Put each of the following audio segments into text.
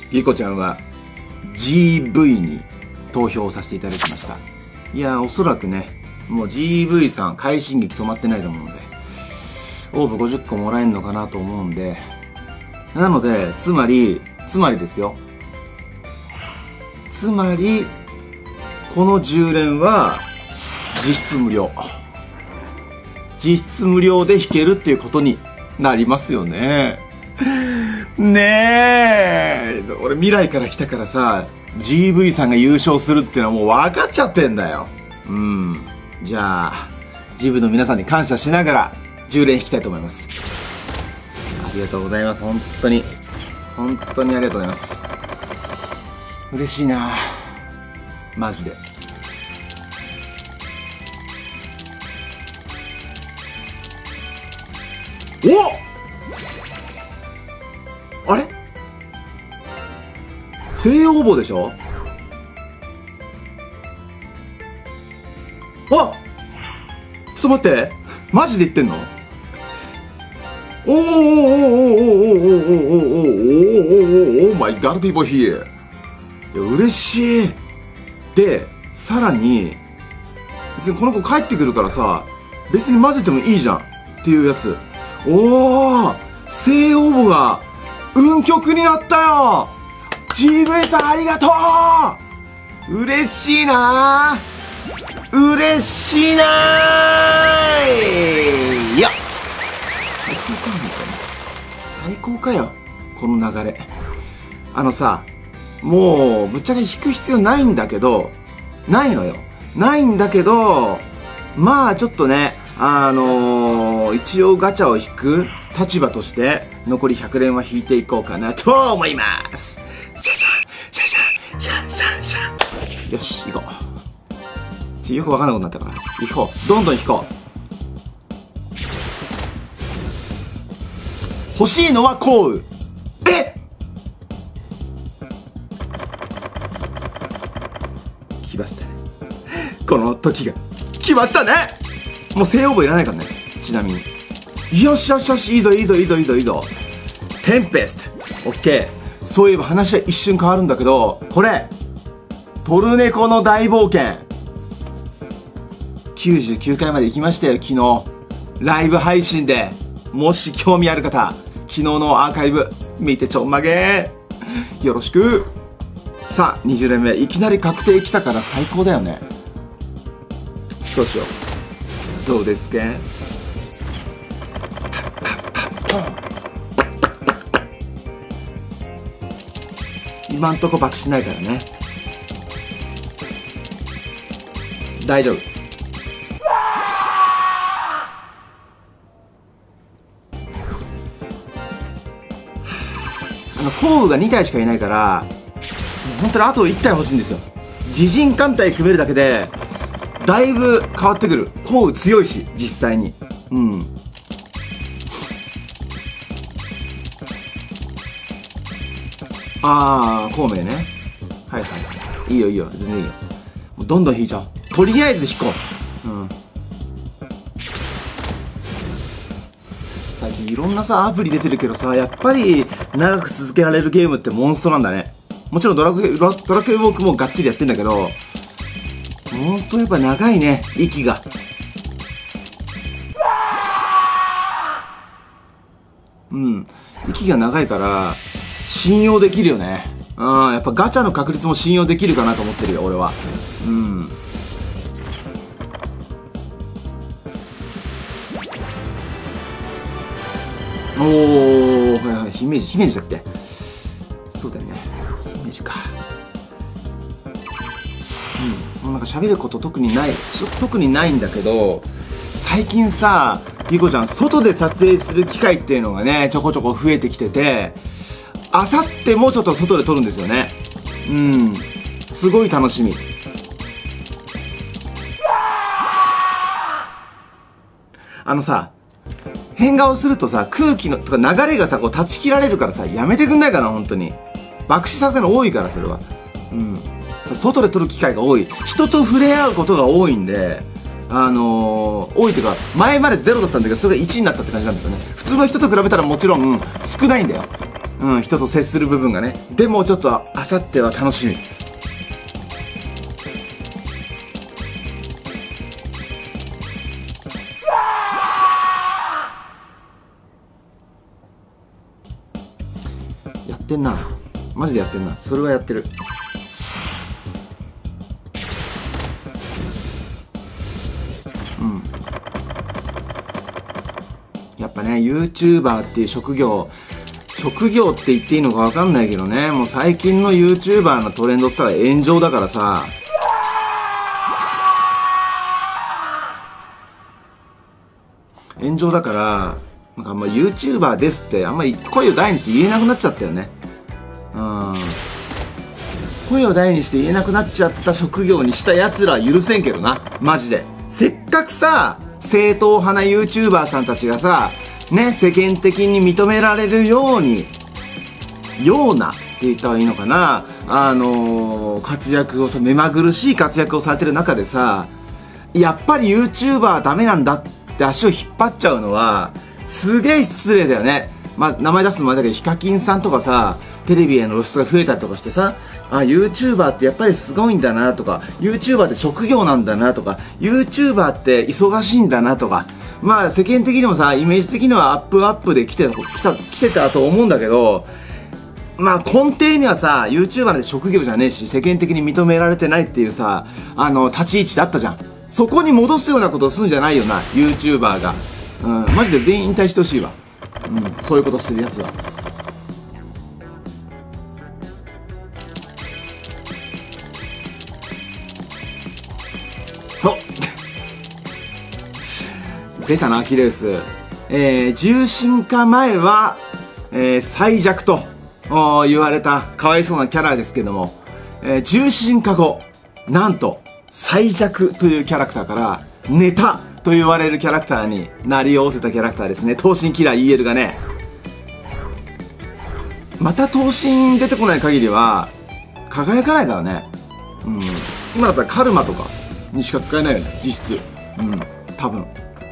リコちゃんは GV に投票させていただきました。いやー、おそらくね、もう GV さん快進撃止まってないと思うので、オーブ50個もらえるのかなと思うんで、なのでつまりですよ、つまりこの10連は実質無料で引けるっていうことになりますよね。ねえ、俺未来から来たからさ、 GV さんが優勝するっていうのはもう分かっちゃってんだよ。じゃあGV の皆さんに感謝しながら10連引きたいと思います。ありがとうございます。本当にありがとうございます。嬉しいなマジで。お、あれ正応募でしょ。あ、ちょっと待って、マジで言ってんの？おーマイガー people here。 いや嬉しい。でさらに別にこの子帰ってくるからさ、別に混ぜてもいいじゃんっていうやつ。おお、正応募が運極になったよ。 GV さんありがとう。嬉しいな嬉しいなー。いや最高か、みたいな。最高かよこの流れ。さ、もうぶっちゃけ引く必要ないんだけど、ないのよ、ないんだけど、まあちょっとね、一応ガチャを引く立場として残り100連は引いていこうかなと思います。シャシャシャシャシャシャシャ。よし行こう。よく分かんなくなったから行こう、どんどん引こう。欲しいのは降雨。来ましたね、この時が来ましたね。もう正応募いらないからね、ちなみに。よしよしよし、いいぞいいぞいいぞいいぞいいぞ。テンペスト、オッケー。そういえば話は一瞬変わるんだけど、これトルネコの大冒険99回まで行きましたよ、昨日ライブ配信で。もし興味ある方、昨日のアーカイブ見てちょんまげーよろしく。さあ20連目いきなり確定来たから最高だよね。少しどうですか。今んとこ爆しないからね、大丈夫。降雨が2体しかいないから、本当にあと1体欲しいんですよ。自陣艦隊組めるだけでだいぶ変わってくる。降雨強いし実際に。ああ、孔明ね。はいはい、いいよいいよ、全然いいよ。もうどんどん引いちゃおう。とりあえず引こう。最近いろんなさアプリ出てるけどさ、やっぱり長く続けられるゲームってモンストなんだね。もちろんドラクエウォークもがっちりやってんだけど、モンストやっぱ長いね、息が。息が長いから信用できるよね。やっぱガチャの確率も信用できるかなと思ってるよ俺は。おお、はいはい、姫路だっけ。そうだよね、姫路か。もうなんか喋ること特にないんだけど、最近さリコちゃん外で撮影する機会っていうのがねちょこちょこ増えてきてて、あさってもちょっと外で撮るんですよね。すごい楽しみ。さ、変顔するとさ、空気のとか流れがさこう断ち切られるからさ、やめてくんないかな本当に。爆死させるの多いから、それは。外で撮る機会が多い、人と触れ合うことが多いんで、多いというか前まで0だったんだけど、それが1になったって感じなんですよね。普通の人と比べたらもちろん少ないんだよ。 うん、人と接する部分がね。でもちょっと、あさっては楽しみ。やってんな。マジでやってんな。それはやってる。うん。やっぱね、YouTuber っていう職業って言っていいのかわかんないけどね、もう最近の YouTuber のトレンドって言ったら炎上だからさ、炎上だから、なんかYouTuber ですってあんまり声を大にして言えなくなっちゃったよね。うん。声を大にして言えなくなっちゃった職業にした奴らは許せんけどな。マジで。せっかくさ、正統派な YouTuber さんたちがさ、ね、世間的に認められるようって言ったらいいのかな、活躍をさ、目まぐるしい活躍をされてる中でさ、やっぱり YouTuber はダメなんだって足を引っ張っちゃうのは、すげえ失礼だよね。まあ、名前出すのもあれだけど、ヒカキンさんとかさ、テレビへの露出が増えたりとかしてさ、YouTuber ってやっぱりすごいんだなとか、YouTuber って職業なんだなとか、YouTuber って忙しいんだなとか、まあ世間的にもさ、イメージ的にはアップで来てたと思うんだけど、まあ根底にはさ、YouTuber なんて職業じゃねえし、世間的に認められてないっていうさ、立ち位置だったじゃん。そこに戻すようなことをするんじゃないよな、YouTuber が。うん、マジで全員引退してほしいわ。うん、そういうことするやつは。出たな、アキレウス。重心化前は、最弱と言われたかわいそうなキャラですけども、重心化後、なんと、最弱というキャラクターから、ネタと言われるキャラクターになりおおせたキャラクターですね。闘神キラー EL がね。また闘神出てこない限りは、輝かないからね。うん。今だったらカルマとかにしか使えないよね、実質。うん、多分。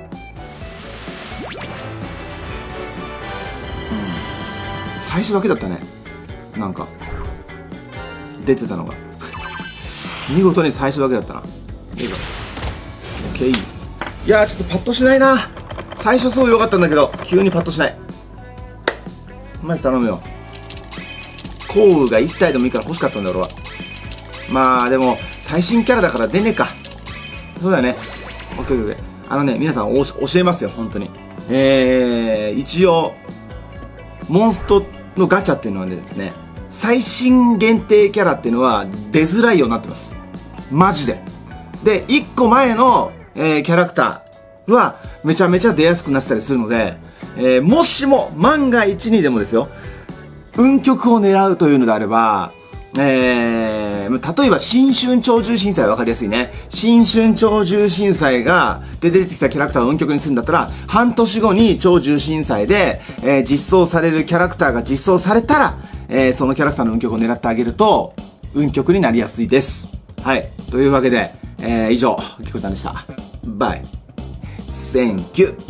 最初だけだったね、なんか出てたのが見事に最初だけだったな。いいぞ、オッケー。いやー、ちょっとパッとしないな。最初すごい良かったんだけど急にパッとしない。マジ頼むよ。降雨が1体でもいいから欲しかったんだ俺は。まあでも最新キャラだから出ねえか。そうだよね。オッケーオッケー。皆さん教えますよ本当に。一応モンストのガチャっていうのはですね、最新限定キャラっていうのは出づらいようになってます。マジで。で、1個前の、キャラクターはめちゃめちゃ出やすくなってたりするので、もしも万が一にでもですよ、運極を狙うというのであれば、例えば新春鳥獣震災は分かりやすいね。新春鳥獣震災で出てきたキャラクターを運極にするんだったら、半年後に鳥獣震災で、実装されるキャラクターが実装されたら、そのキャラクターの運極を狙ってあげると運極になりやすいです。はい、というわけで、以上キコちゃんでした。バイ。Thank you.